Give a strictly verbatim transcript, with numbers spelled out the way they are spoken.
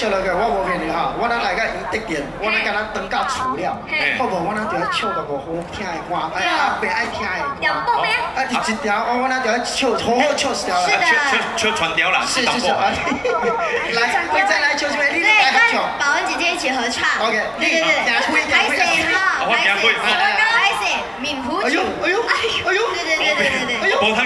小了个，我无骗你哈，我咱来个伊得点，我咱甲咱当到厝了，好无？我咱就要唱到个好听的歌，哎啊，别爱听的。 两步咩？ 啊，一一条，我我咱就要唱，好好唱一条。 是的。 唱唱传调啦， 是是是。来，我再来唱一遍，你来合唱。 宝文姐姐一起合唱。 OK，对对对。 拍谁哈？ 我行开。 拍谁？闽湖曲。 哎呦哎呦哎呦！ 对对对对对对。 哎呦。